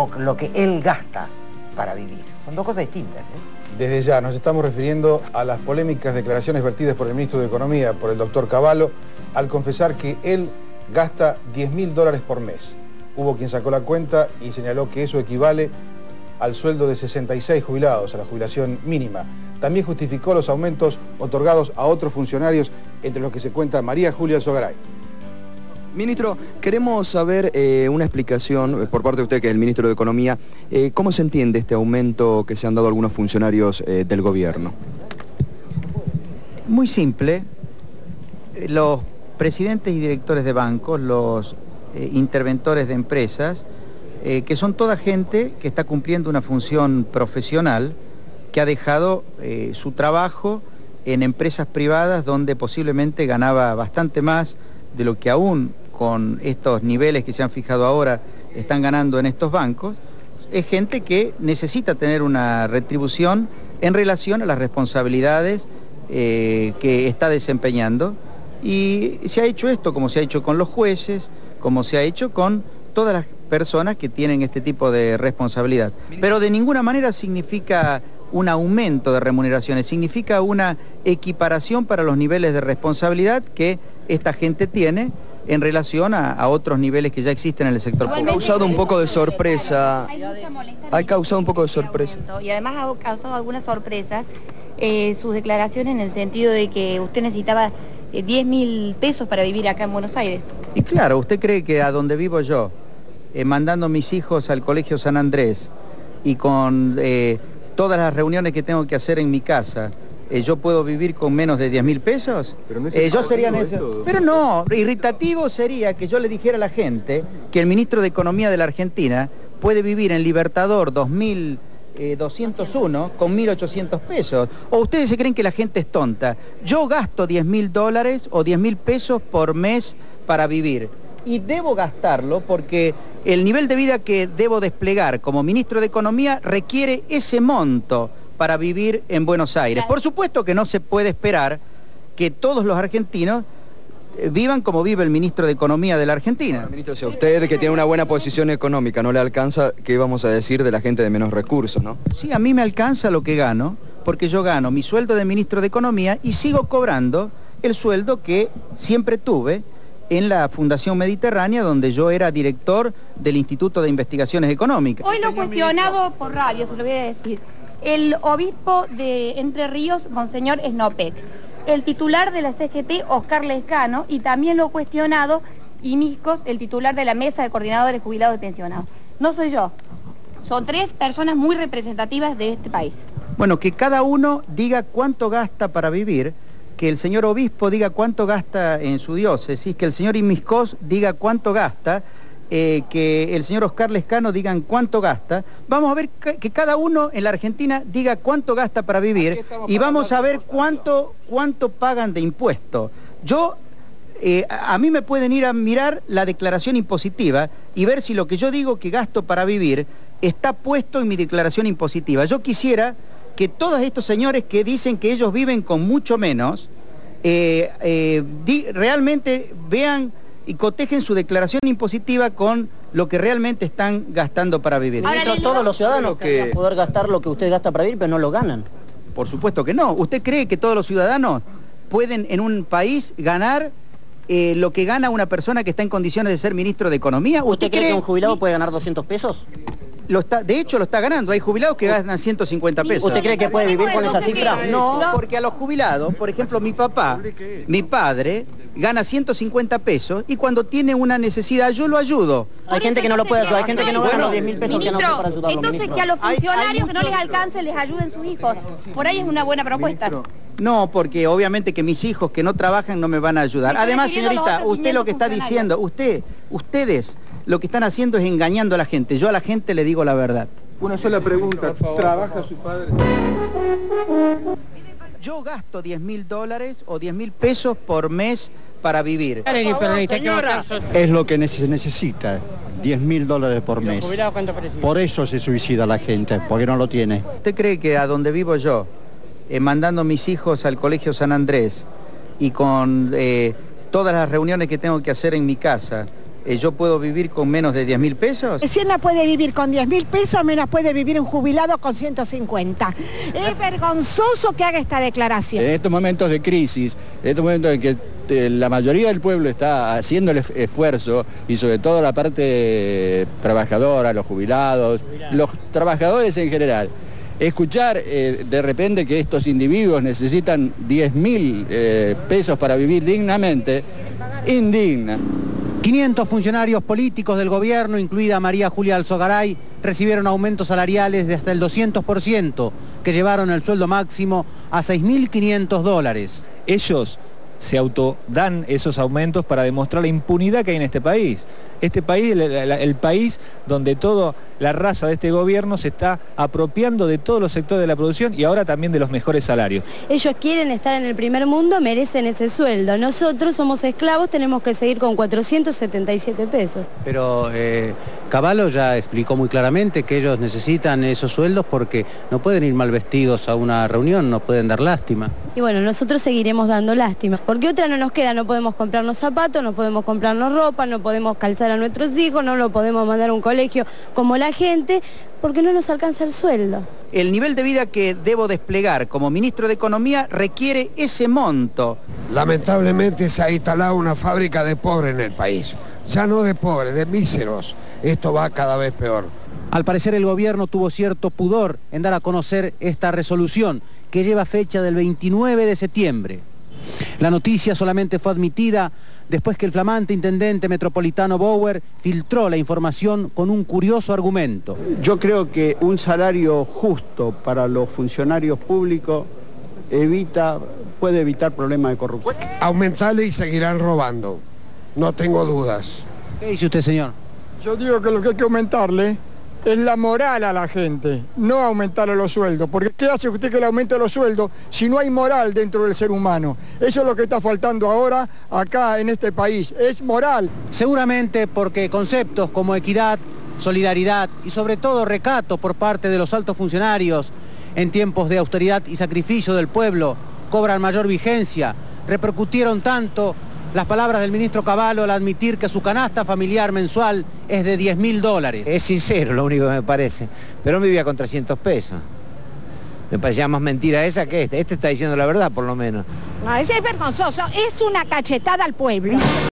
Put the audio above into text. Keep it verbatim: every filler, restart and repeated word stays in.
o lo que él gasta para vivir. Son dos cosas distintas, ¿eh? Desde ya nos estamos refiriendo a las polémicas declaraciones vertidas por el ministro de Economía, por el doctor Cavallo, al confesar que él gasta diez mil dólares por mes. Hubo quien sacó la cuenta y señaló que eso equivale al sueldo de sesenta y seis jubilados, a la jubilación mínima. También justificó los aumentos otorgados a otros funcionarios, entre los que se cuenta María Julia Zogaray. Ministro, queremos saber eh, una explicación por parte de usted, que es el ministro de Economía, eh, ¿cómo se entiende este aumento que se han dado algunos funcionarios eh, del gobierno? Muy simple. Los presidentes y directores de bancos, los eh, interventores de empresas, eh, que son toda gente que está cumpliendo una función profesional, que ha dejado eh, su trabajo en empresas privadas donde posiblemente ganaba bastante más de lo que aún con estos niveles que se han fijado ahora están ganando en estos bancos. Es gente que necesita tener una retribución en relación a las responsabilidades eh, que está desempeñando, y se ha hecho esto como se ha hecho con los jueces, como se ha hecho con todas las personas que tienen este tipo de responsabilidad. Pero de ninguna manera significa un aumento de remuneraciones, significa una equiparación para los niveles de responsabilidad que esta gente tiene en relación a, a otros niveles que ya existen en el sector público. Ha causado un poco de sorpresa. Ha causado un poco de sorpresa. Y además ha causado algunas sorpresas eh, sus declaraciones en el sentido de que usted necesitaba eh, diez mil pesos para vivir acá en Buenos Aires. Y claro, ¿usted cree que a donde vivo yo, eh, mandando a mis hijos al Colegio San Andrés y con eh, todas las reuniones que tengo que hacer en mi casa, Eh, ¿yo puedo vivir con menos de diez mil pesos? Pero, no es eh, yo sería necio... Pero no, irritativo sería que yo le dijera a la gente que el ministro de Economía de la Argentina puede vivir en Libertador dos mil doscientos uno con mil ochocientos pesos. ¿O ustedes se creen que la gente es tonta? Yo gasto diez mil dólares o diez mil pesos por mes para vivir. Y debo gastarlo porque el nivel de vida que debo desplegar como ministro de Economía requiere ese monto para vivir en Buenos Aires. Por supuesto que no se puede esperar que todos los argentinos vivan como vive el ministro de Economía de la Argentina. Bueno, ministro, si a usted, que tiene una buena posición económica, no le alcanza, ¿qué vamos a decir de la gente de menos recursos, no? Sí, a mí me alcanza lo que gano, porque yo gano mi sueldo de ministro de Economía y sigo cobrando el sueldo que siempre tuve en la Fundación Mediterránea, donde yo era director del Instituto de Investigaciones Económicas. Hoy lo cuestionado por radio, se lo voy a decir, el obispo de Entre Ríos, Monseñor Snopek, el titular de la C G T, Oscar Lescano, y también lo cuestionado Imiscos, el titular de la Mesa de Coordinadores Jubilados y Pensionados. No soy yo, son tres personas muy representativas de este país. Bueno, que cada uno diga cuánto gasta para vivir, que el señor obispo diga cuánto gasta en su diócesis, que el señor Imiscos diga cuánto gasta, Eh, que el señor Oscar Lescano digan cuánto gasta. Vamos a ver que cada uno en la Argentina diga cuánto gasta para vivir y vamos a ver cuánto, cuánto pagan de impuesto. Yo, eh, a mí me pueden ir a mirar la declaración impositiva y ver si lo que yo digo que gasto para vivir está puesto en mi declaración impositiva. Yo quisiera que todos estos señores que dicen que ellos viven con mucho menos, eh, eh, di, realmente vean y cotejen su declaración impositiva con lo que realmente están gastando para vivir. Ahora, todos los ciudadanos que van a poder gastar lo que usted gasta para vivir, pero no lo ganan. Por supuesto que no. ¿Usted cree que todos los ciudadanos pueden en un país ganar eh, lo que gana una persona que está en condiciones de ser ministro de Economía? ¿Usted, ¿Usted cree, cree que un jubilado puede ganar doscientos pesos? Lo está, de hecho lo está ganando, hay jubilados que ganan ciento cincuenta pesos. ¿Usted cree que puede vivir con esa cifra? No, porque a los jubilados, por ejemplo mi papá, mi padre, gana ciento cincuenta pesos y cuando tiene una necesidad yo lo ayudo. Hay gente que no lo puede ayudar, hay gente que no gana los diez mil pesos que no Ministro, para ayudarlo. entonces Ministro. que a los funcionarios hay, hay que no les alcance les ayuden sus hijos. Por ahí es una buena propuesta. Ministro. No, porque obviamente que mis hijos que no trabajan no me van a ayudar. Además, señorita, usted lo que está diciendo, usted, ustedes lo que están haciendo es engañando a la gente. Yo a la gente le digo la verdad. Una sola pregunta, ¿trabaja su padre? Yo gasto diez mil dólares o diez mil pesos por mes para vivir. Es lo que se necesita, diez mil dólares por mes. Por eso se suicida la gente, porque no lo tiene. ¿Usted cree que a donde vivo yo, eh, mandando a mis hijos al Colegio San Andrés y con eh, todas las reuniones que tengo que hacer en mi casa, eh, yo puedo vivir con menos de diez mil pesos. Si él no puede vivir con diez mil pesos, menos puede vivir un jubilado con ciento cincuenta. Es vergonzoso que haga esta declaración. En estos momentos de crisis, en estos momentos en que eh, la mayoría del pueblo está haciendo el esfuerzo, y sobre todo la parte trabajadora, los jubilados, los trabajadores en general, escuchar eh, de repente que estos individuos necesitan diez mil eh, pesos para vivir dignamente, indigna. quinientos funcionarios políticos del gobierno, incluida María Julia Alzogaray, recibieron aumentos salariales de hasta el doscientos por ciento, que llevaron el sueldo máximo a seis mil quinientos dólares. Ellos se autodan esos aumentos para demostrar la impunidad que hay en este país. Este país, el, el, el país donde toda la raza de este gobierno se está apropiando de todos los sectores de la producción y ahora también de los mejores salarios. Ellos quieren estar en el primer mundo, merecen ese sueldo. Nosotros somos esclavos, tenemos que seguir con cuatrocientos setenta y siete pesos. Pero eh, Cavallo ya explicó muy claramente que ellos necesitan esos sueldos porque no pueden ir mal vestidos a una reunión, no pueden dar lástima. Y bueno, nosotros seguiremos dando lástima, porque otra no nos queda, no podemos comprarnos zapatos, no podemos comprarnos ropa, no podemos calzar a nuestros hijos, no lo podemos mandar a un colegio como la gente, porque no nos alcanza el sueldo. El nivel de vida que debo desplegar como ministro de Economía requiere ese monto. Lamentablemente se ha instalado una fábrica de pobres en el país. Ya no de pobres, de míseros. Esto va cada vez peor. Al parecer el gobierno tuvo cierto pudor en dar a conocer esta resolución, que lleva fecha del veintinueve de septiembre. La noticia solamente fue admitida después que el flamante intendente metropolitano Bauer filtró la información con un curioso argumento. Yo creo que un salario justo para los funcionarios públicos evita, puede evitar problemas de corrupción. Aumentarle y seguirán robando, no tengo dudas. ¿Qué dice usted, señor? Yo digo que lo que hay que aumentarle es la moral a la gente, no aumentarle los sueldos, porque ¿qué hace usted que le aumente los sueldos si no hay moral dentro del ser humano? Eso es lo que está faltando ahora acá en este país, es moral. Seguramente porque conceptos como equidad, solidaridad y sobre todo recato por parte de los altos funcionarios en tiempos de austeridad y sacrificio del pueblo cobran mayor vigencia, repercutieron tanto las palabras del ministro Cavallo al admitir que su canasta familiar mensual es de diez mil dólares. Es sincero lo único que me parece, pero no vivía con trescientos pesos. Me parecía más mentira esa que este. Este está diciendo la verdad, por lo menos. No, ese es vergonzoso, es una cachetada al pueblo.